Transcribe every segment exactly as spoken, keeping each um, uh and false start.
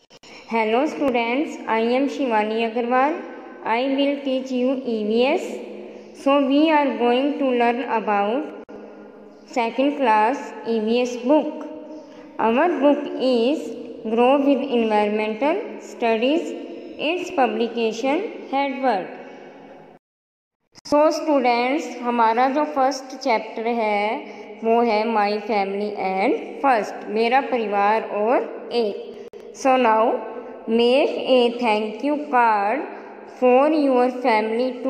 Hello students, I am Shivani Agarwal. I will teach you E V S. So we are going to learn about second class E V S book. Our book is Grow with Environmental Studies. Its publication Headword. So students, हमारा जो first chapter है वो है my family and first, मेरा परिवार और एक. So now make a thank you card for your family to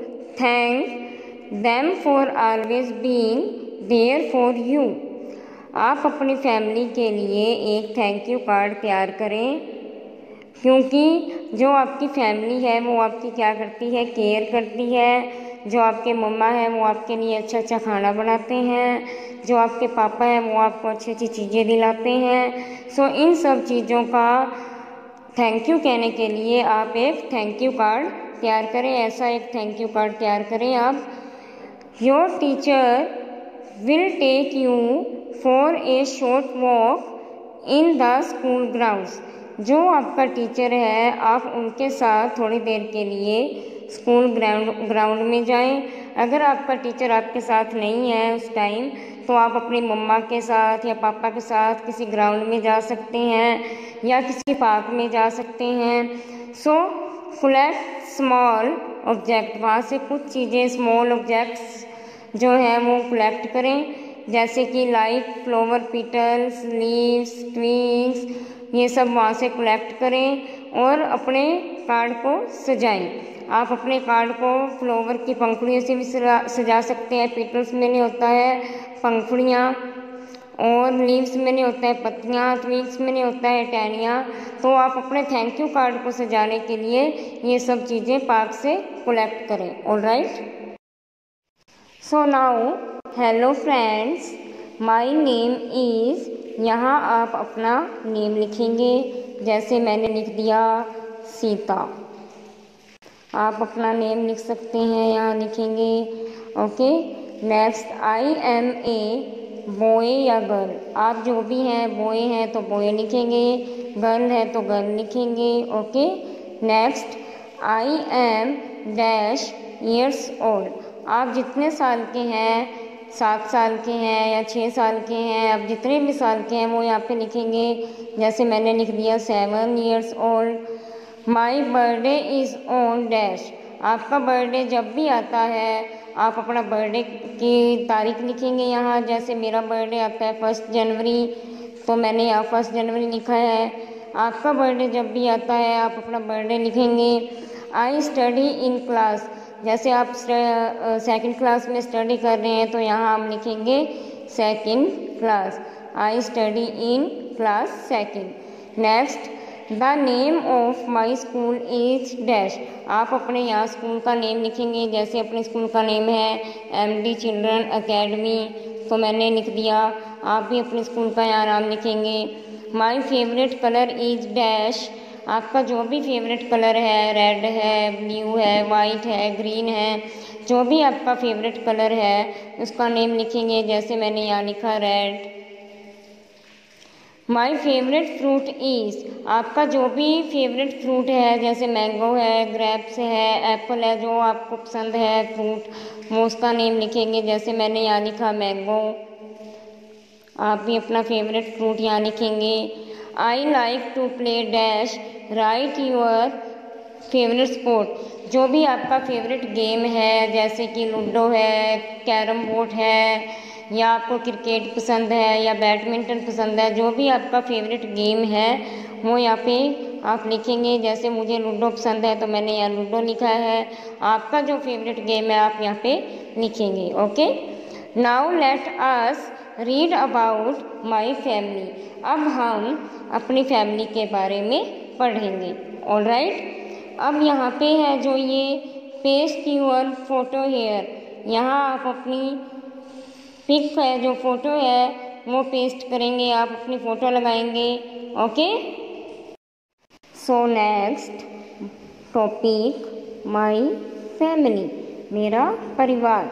thank them for always being there for you. आप अपनी फैमिली के लिए एक थैंक यू कार्ड तैयार करें, क्योंकि जो आपकी फैमिली है वो आपकी क्या करती है, केयर करती है. जो आपके मम्मा है वो आपके लिए अच्छा अच्छा खाना बनाते हैं, जो आपके पापा हैं वो आपको अच्छी अच्छी चीज़ें दिलाते हैं. सो इन सब चीज़ों का थैंक यू कहने के लिए आप एक थैंक यू कार्ड तैयार करें. ऐसा एक थैंक यू कार्ड तैयार करें आप. Your teacher will take you for a short walk in the school grounds. जो आपका टीचर है आप उनके साथ थोड़ी देर के लिए स्कूल ग्राउंड ग्राउंड में जाएं. अगर आपका टीचर आपके साथ नहीं है उस टाइम, तो आप अपनी मम्मा के साथ या पापा के साथ किसी ग्राउंड में जा सकते हैं या किसी पार्क में जा सकते हैं. सो कलेक्ट स्मॉल ऑब्जेक्ट, वहाँ से कुछ चीज़ें स्मॉल ऑब्जेक्ट्स जो हैं वो कलेक्ट करें, जैसे कि like flower petals, leaves, twigs, ये सब वहाँ से कलेक्ट करें और अपने कार्ड को सजाएं. आप अपने कार्ड को फ्लावर की पंखुड़ियों से भी सजा सकते हैं. पेटल्स में नहीं होता है पंखुड़ियाँ, और लीव्स में नहीं होता है पत्तियाँ, ट्विग्स में नहीं होता है टहनियाँ. तो आप अपने थैंक यू कार्ड को सजाने के लिए ये सब चीज़ें पार्क से कलेक्ट करें. Alright. So now hello friends, my name is, यहाँ आप अपना नेम लिखेंगे. जैसे मैंने लिख दिया सीता, आप अपना नेम लिख सकते हैं, यहाँ लिखेंगे. Okay. Next, I am a boy या गर्ल. आप जो भी हैं, बॉय हैं तो बॉय लिखेंगे, गर्ल है तो गर्ल लिखेंगे. Okay. Next, I am dash years old. आप जितने साल के हैं, सात साल के हैं या छः साल के हैं, आप जितने भी साल के हैं वो यहाँ पे लिखेंगे. जैसे मैंने लिख दिया seven years old. My birthday is on dash. आपका बर्थडे जब भी आता है आप अपना बर्थडे की तारीख लिखेंगे यहाँ. जैसे मेरा बर्थडे आता है फर्स्ट जनवरी, तो मैंने यहाँ फर्स्ट जनवरी लिखा है. आपका बर्थडे जब भी आता है आप अपना बर्थडे लिखेंगे. I study in class. जैसे आप सेकंड क्लास में स्टडी कर रहे हैं तो यहाँ हम लिखेंगे second class. I study in class second. Next, the name of my school is dash. आप अपने यहाँ स्कूल का नेम लिखेंगे. जैसे अपने स्कूल का नेम है एम डी चिल्ड्रन अकेडमी, तो मैंने लिख दिया. आप भी अपने स्कूल का यहाँ नाम लिखेंगे. My favourite colour is dash. आपका जो भी फेवरेट कलर है, रेड है, ब्लू है, वाइट है, ग्रीन है, जो भी आपका फेवरेट कलर है उसका नेम लिखेंगे. जैसे मैंने यहाँ लिखा red. My favourite fruit is. आपका जो भी फेवरेट फ्रूट है, जैसे मैंगो है, ग्रेप्स है, एप्पल है, जो आपको पसंद है फ्रूट, वो उसका नेम लिखेंगे. जैसे मैंने यहाँ लिखा मैंगो. आप भी अपना फेवरेट फ्रूट यहाँ लिखेंगे. I like to play dash. Write your favourite sport. जो भी आपका फेवरेट गेम है, जैसे कि लूडो है, कैरम बोर्ड है, या आपको क्रिकेट पसंद है या बैडमिंटन पसंद है, जो भी आपका फेवरेट गेम है वो यहाँ पे आप लिखेंगे. जैसे मुझे लूडो पसंद है तो मैंने यहाँ लूडो लिखा है. आपका जो फेवरेट गेम है आप यहाँ पे लिखेंगे. Okay. Now let us read about my family. अब हम अपनी फैमिली के बारे में पढ़ेंगे. ऑलराइट. अब यहाँ पे है जो ये पेस्ट योर फोटो हेयर. यहाँ आप अपनी पिक है जो फ़ोटो है वो पेस्ट करेंगे, आप अपनी फ़ोटो लगाएंगे. Okay. So next topic my family, मेरा परिवार.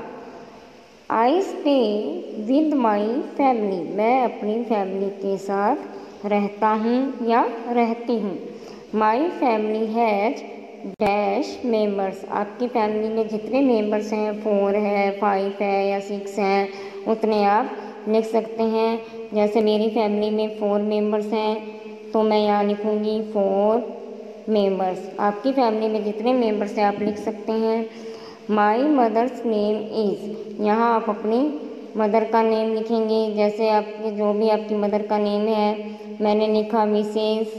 I stay with my family. मैं अपनी फैमिली के साथ रहता हूँ या रहती हूँ। My family has dash members. आपकी फैमिली में जितने मेंबर्स हैं, फोर है, फाइव है या सिक्स हैं, उतने आप लिख सकते हैं। जैसे मेरी फैमिली में फोर मेंबर्स हैं तो मैं यहाँ लिखूँगी फोर मेंबर्स। आपकी फैमिली में जितने मेंबर्स हैं आप लिख सकते हैं। My mother's name is. यहाँ आप अपनी मदर का नेम लिखेंगे। जैसे आपके जो भी आपकी मदर का नेम है, मैंने लिखा मिसेस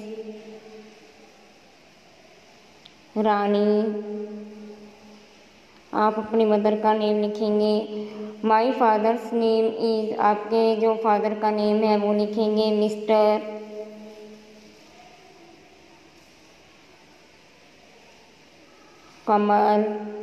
रानी। आप अपनी मदर का नेम लिखेंगे। My father's name is. आपके जो फादर का नेम है वो लिखेंगे मिस्टर कमल।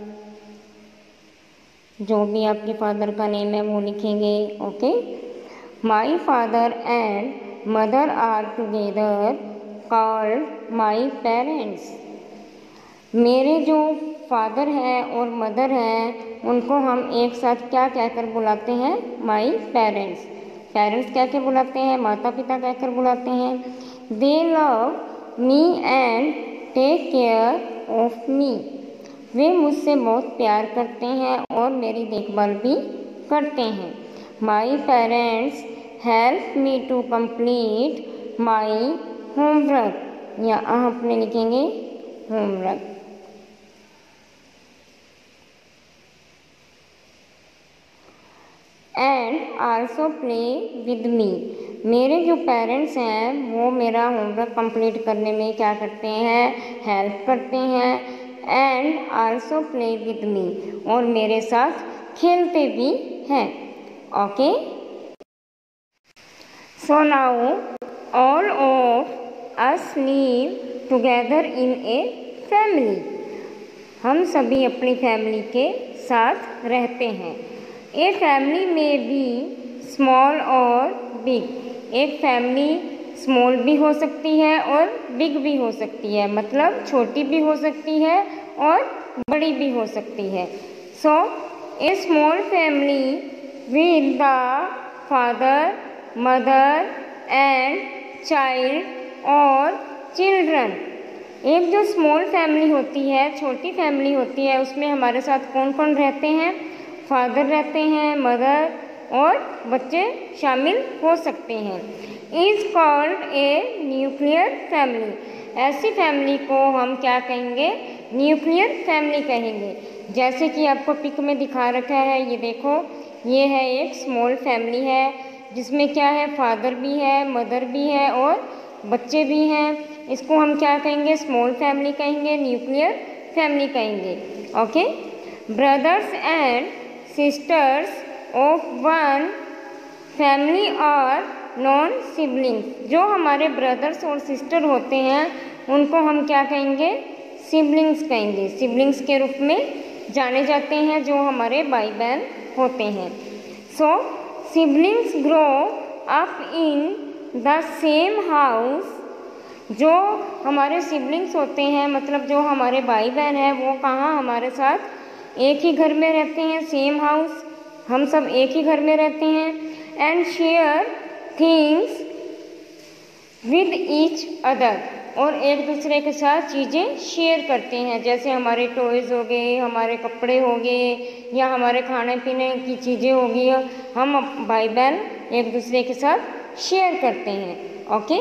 जो भी आपके फादर का नेम है वो लिखेंगे। Okay. My father and mother are together called my parents. मेरे जो फादर हैं और मदर हैं उनको हम एक साथ क्या कहकर बुलाते हैं? My parents. पेरेंट्स कह के बुलाते हैं, माता पिता कहकर बुलाते हैं। They love me and take care of me. वे मुझसे बहुत प्यार करते हैं और मेरी देखभाल भी करते हैं। My parents help me to complete my homework. यहाँ अपने लिखेंगे homework. And also play with me. मेरे जो पेरेंट्स हैं वो मेरा होमवर्क कंप्लीट करने में क्या करते हैं? हेल्प करते हैं। And also play with me, और मेरे साथ खेलते भी हैं। Okay. So now all of us live together in a family. हम सभी अपनी फैमिली के साथ रहते हैं। ए फैमिली में भी स्मॉल और बिग। एक फैमिली स्मॉल भी हो सकती है और बिग भी हो सकती है, मतलब छोटी भी हो सकती है और बड़ी भी हो सकती है। So a small family with the father, mother and child और चिल्ड्रन। एक जो स्मॉल फैमिली होती है, छोटी फैमिली होती है, उसमें हमारे साथ कौन कौन रहते हैं? फादर रहते हैं, मदर और बच्चे शामिल हो सकते हैं। Is called a nuclear family. ऐसी फैमिली को हम क्या कहेंगे? न्यूक्लियर फैमिली कहेंगे। जैसे कि आपको पिक में दिखा रखा है, ये देखो, ये है एक स्मॉल फैमिली है जिसमें क्या है? फादर भी है, मदर भी है और बच्चे भी हैं। इसको हम क्या कहेंगे? स्मॉल फैमिली कहेंगे, न्यूक्लियर फैमिली कहेंगे। Okay. Brothers and sisters of one family और नॉन सिबलिंग्स। जो हमारे ब्रदर्स और सिस्टर होते हैं उनको हम क्या कहेंगे? सिबलिंग्स कहेंगे। सिबलिंग्स के रूप में जाने जाते हैं जो हमारे भाई बहन होते हैं। So siblings grow up in the same house. जो हमारे सिबलिंग्स होते हैं, मतलब जो हमारे भाई बहन हैं, वो कहाँ हमारे साथ एक ही घर में रहते हैं, सेम हाउस। हम सब एक ही घर में रहते हैं। And share things with each other, और एक दूसरे के साथ चीज़ें शेयर करते हैं। जैसे हमारे टॉयज़ हो गए, हमारे कपड़े हो गए, या हमारे खाने पीने की चीज़ें हो गई, हम भाई बहन एक दूसरे के साथ शेयर करते हैं। Okay.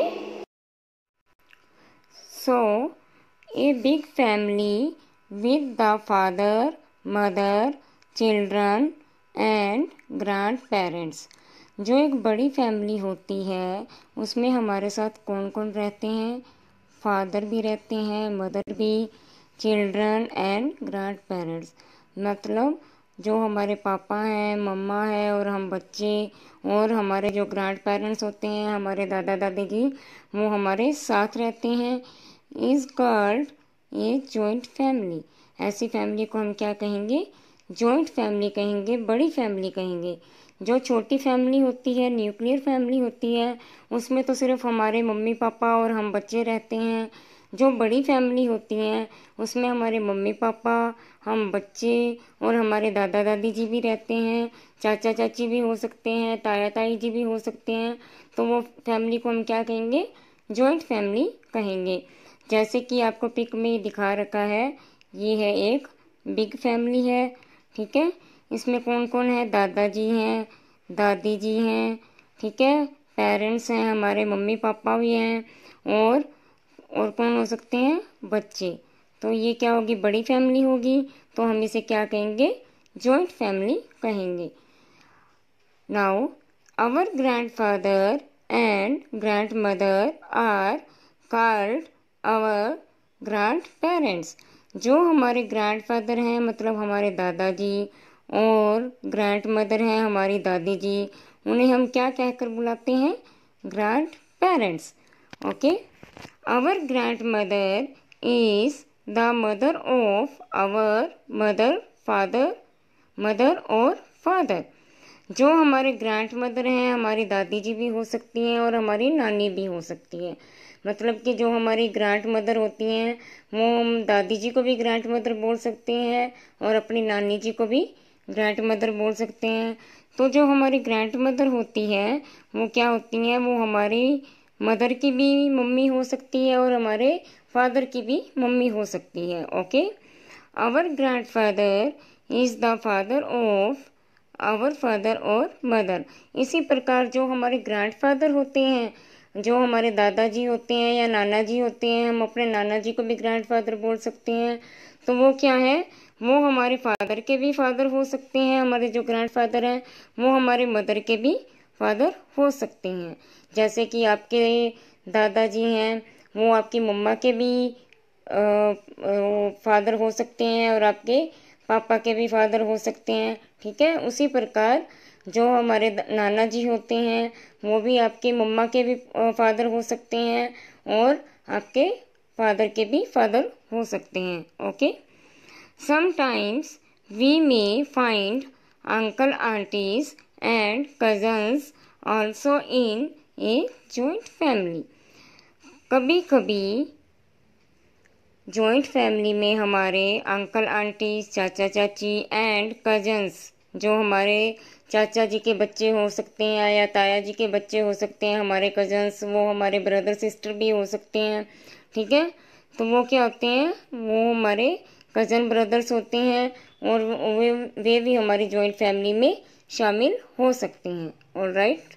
So a big family with the father, mother, children and grandparents. जो एक बड़ी फैमिली होती है उसमें हमारे साथ कौन कौन रहते हैं? फादर भी रहते हैं, मदर भी, चिल्ड्रन एंड ग्रैंड पेरेंट्स। मतलब जो हमारे पापा हैं, मम्मा है और हम बच्चे, और हमारे जो ग्रैंड पेरेंट्स होते हैं, हमारे दादा दादी जी, वो हमारे साथ रहते हैं। Is called a joint family. ऐसी फैमिली को हम क्या कहेंगे? जॉइंट फैमिली कहेंगे, बड़ी फैमिली कहेंगे। जो छोटी फैमिली होती है, न्यूक्लियर फैमिली होती है, उसमें तो सिर्फ हमारे मम्मी पापा और हम बच्चे रहते हैं। जो बड़ी फैमिली होती हैं उसमें हमारे मम्मी पापा, हम बच्चे और हमारे दादा दादी जी भी रहते हैं, चाचा चाची भी हो सकते हैं, ताया ताई जी भी हो सकते हैं। तो वो फैमिली को हम क्या कहेंगे? जॉइंट फैमिली कहेंगे। जैसे कि आपको पिक में दिखा रखा है, ये है एक बिग फैमिली है, ठीक है। इसमें कौन कौन है? दादाजी हैं, दादी जी हैं, ठीक है, पेरेंट्स हैं, हमारे मम्मी पापा भी हैं, और और कौन हो सकते हैं? बच्चे। तो ये क्या होगी? बड़ी फैमिली होगी। तो हम इसे क्या कहेंगे? जॉइंट फैमिली कहेंगे। Now our grandfather and grandmother are called our grandparents. जो हमारे ग्रैंडफादर हैं मतलब हमारे दादाजी, और ग्रैंड मदर हैं हमारी दादी जी, उन्हें हम क्या कहकर बुलाते हैं? Grandparents. Okay. Our grandmother is the mother of our mother father mother और फादर। जो हमारे ग्रैंड मदर हैं हमारी दादी जी भी हो सकती हैं और हमारी नानी भी हो सकती है। मतलब कि जो हमारी ग्रैंड मदर होती हैं वो हम दादी जी को भी ग्रैंड मदर बोल सकते हैं और अपनी नानी जी को भी ग्रैंड मदर बोल सकते हैं। तो जो हमारी ग्रैंड मदर होती है वो क्या होती हैं? वो हमारी मदर की भी मम्मी हो सकती है और हमारे फादर की भी मम्मी हो सकती है। Okay. Our grandfather is the father of our father और मदर। इसी प्रकार जो हमारे ग्रैंड फादर होते हैं, जो हमारे दादाजी होते हैं या नाना जी होते हैं, हम अपने नाना जी को भी ग्रैंड फादर बोल सकते हैं। तो वो क्या है? वो हमारे फादर के भी फादर हो सकते हैं। हमारे जो ग्रैंड फादर हैं वो हमारे मदर के भी फादर हो सकते हैं। जैसे कि आपके दादाजी हैं वो आपकी मम्मा के भी फादर हो सकते हैं और आपके पापा के भी फादर हो सकते हैं, ठीक है। उसी प्रकार जो हमारे नाना जी होते हैं वो भी आपके मम्मा के भी फादर हो सकते हैं और आपके फादर के भी फादर हो सकते हैं। Okay. Sometimes we may find uncle aunties and cousins also in a joint family. कभी कभी जॉइंट फैमिली में हमारे अंकल आंटी, चाचा चाची एंड कजन्स, जो हमारे चाचा जी के बच्चे हो सकते हैं या ताया जी के बच्चे हो सकते हैं, हमारे कजन्स, वो हमारे ब्रदर सिस्टर भी हो सकते हैं, ठीक है। तो वो क्या होते हैं? वो हमारे कज़न ब्रदर्स होते हैं और वे वे भी हमारी जॉइंट फैमिली में शामिल हो सकते हैं। All right.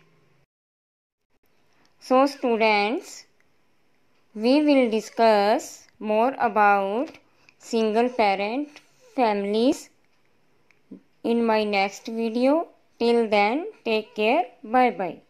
So students, we will discuss more about single parent families in my next video. Till then, take care. Bye bye.